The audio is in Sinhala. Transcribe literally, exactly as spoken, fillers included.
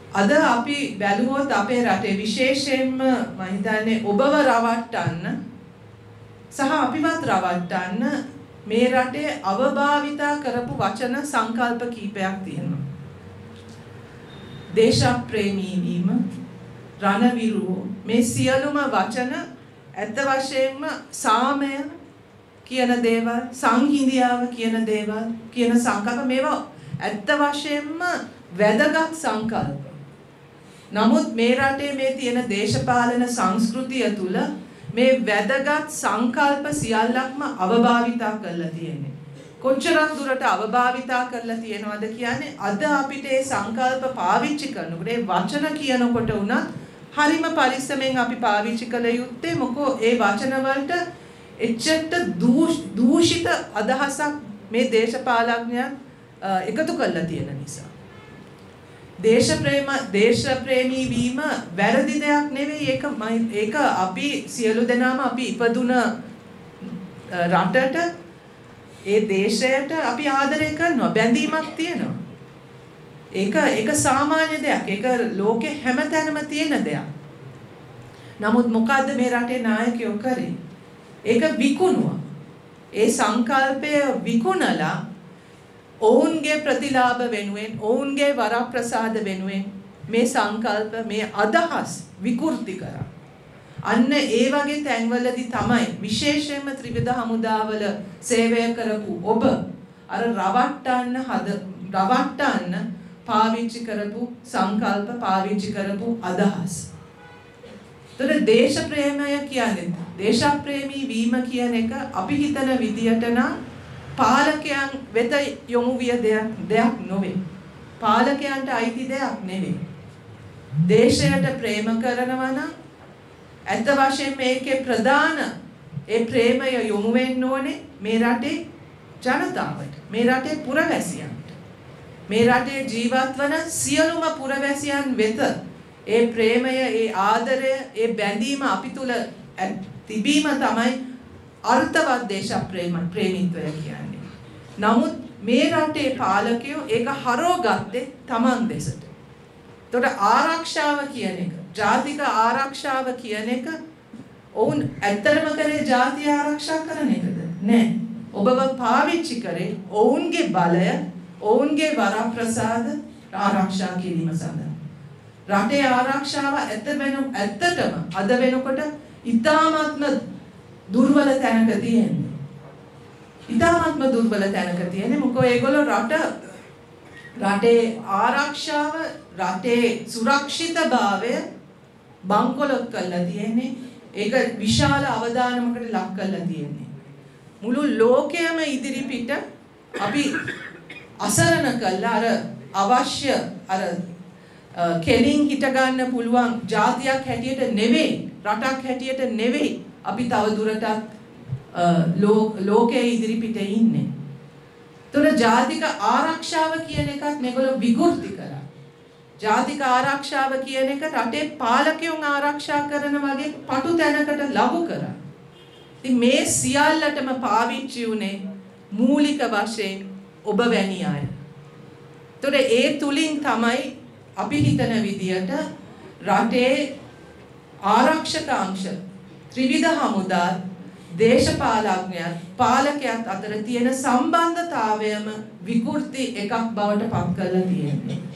අද අපි බැලුවොත් අපේ රටේ විශේෂයෙන්ම මම හිතන්නේ ඔබව රවට්ටන්න සහ අපිවත් රවට්ටන්න මේ රටේ අවභාවිතා කරපු වචන සංකල්ප කීපයක් තියෙනවා. දේශප්‍රේමී වීම, රණවිරුව මේ සියලුම වචන ඇත්ත වශයෙන්ම සාමය කියන දේවල්, සංහිඳියාව කියන දේවල් කියන සංකල්ප මේවා ඇත්ත වශයෙන්ම වැදගත් සංකල්ප. නමුත් මේ රටේ මේ තියෙන දේශපාලන සංස්කෘතිය තුල මේ වැදගත් සංකල්ප සියල්ලක්ම අවභාවිතා කරලා තියෙන්නේ. කොච්චරක් දුරට අවභාවිතා කරලා තියෙනවද කියන්නේ අද අපිට මේ සංකල්ප පාවිච්චි කරනකොට මේ වචන කියනකොට උනත් හරිම පරිස්සමෙන් අපි පාවිච්චි කළ යුත්තේ මොකෝ ඒ වචන වලට එච්චට දූෂිත අදහසක් මේ දේශපාලඥයන් එකතු කරලා තියෙන නිසා. දේශප්‍රේම දේශප්‍රේමී වීම වැරදි දෙයක් නෙවෙයි. ඒක ඒක අපි සියලු දෙනාම අපි ඉපදුන රටට ඒ දේශයට අපි ආදරය කරනවා, බැඳීමක් තියෙනවා. ඒක ඒක සාමාන්‍ය දෙයක්. ඒක ලෝකේ හැමතැනම තියෙන දෙයක්. නමුත් මොකද්ද මේ රටේ නායකයෝ කරේ? ඒක විකුණුවා. ඒ සංකල්පය විකුණලා ඔවුන්ගේ ප්‍රතිලාභ වෙනුවෙන්, ඔවුන්ගේ වරප්‍රසාද වෙනුවෙන් මේ සංකල්ප, මේ අදහස් විකෘති කරා. අන්න ඒ වගේ තැන්වලදී තමයි විශේෂයෙන්ම ත්‍රිවිධ හමුදාවල සේවය කරපු ඔබ අර රවට්ටන්න හද රවට්ටන්න පාවිච්චි කරපු සංකල්ප, පාවිච්චි කරපු අදහස්. ඒතර දේශප්‍රේමය කියන්නේ, දේශප්‍රේමී වීම කියන එක අපි හිතන විදියට නම් පාලකයන් වෙත යොමු විය දෙයක් දෙයක් නොවේ. පාලකයන්ට අයිති දෙයක් නෙවෙයි. දේශයට ප්‍රේම කරනවා නම් ඇත්ත වශයෙන්ම මේකේ ප්‍රධාන ඒ ප්‍රේමය යොමු වෙන්න ඕනේ මේ රටේ ජනතාවට, මේ රටේ පුරවැසියන්ට. මේ රටේ ජීවත් වන සියලුම පුරවැසියන් වෙත ඒ ප්‍රේමය, ඒ ආදරය, ඒ බැඳීම අපි තුල තිබීම තමයි අර්ථවත් දේශප්‍රේම ප්‍රේමීත්වය කියන්නේ. නමුත් මේ රටේ පාලකයෝ ඒක හරවගත්තේ Taman දෙසට. එතකොට ආරක්ෂාව කියන එක, ජාතික ආරක්ෂාව කියන එක ඔවුන් ඇත්තටම කරේ ජාතිය ආරක්ෂා කරන එකද? නෑ. ඔබව පාවිච්චි කරේ ඔවුන්ගේ බලය, ඔවුන්ගේ වරප්‍රසාද ආරක්ෂා කිරීම සඳහා. රටේ ආරක්ෂාව ඇත්ත වෙන ඇත්තටම අද වෙනකොට ඉතාමත්ම දුර්වල තැනක තියෙන්නේ. ඉතාමත්ම දුර්වල තැනක තියෙන්නේ. මොකද ඒගොල්ලෝ රට රටේ ආරක්ෂාව, රටේ සුරක්ෂිතභාවය බංකොලොත් කරලා තියෙන්නේ. ඒක විශාල අවදානමකට ලක් කරලා තියෙන්නේ. මුළු ලෝකයම ඉදිරිපිට අපි අසරණ කළා අර අවශ්‍ය අර කෙලින් හිට ගන්න පුළුවන් ජාතියක් හැටියට නෙවෙයි, රටක් හැටියට නෙවෙයි අපි තව දුරටත් ලෝකයේ ඉදිරිපිට ඉන්නේ. ඒතර ජාතික ආරක්ෂාව කියන එකත් මේගොල්ලෝ විකෘති කරා. ජාතික ආරක්ෂාව කියන එක රටේ පාලකයන් ආරක්ෂා කරන වගේ පටු තැනකට ලබු කරා. ඉතින් මේ සියල්ලටම පාවිච්චි උනේ මූලික වශයෙන් ඔබ වැනි අය. ඒතර ඒ තුලින් තමයි අපි හිතන විදියට රටේ ආරක්ෂක අංශ, ත්‍රිවිධ හමුදා, දේශපාලඥයන්, පාලකයන් අතර තියෙන සම්බන්ධතාවයම විකෘති එකක් බවට පත් කරලා තියෙනවා.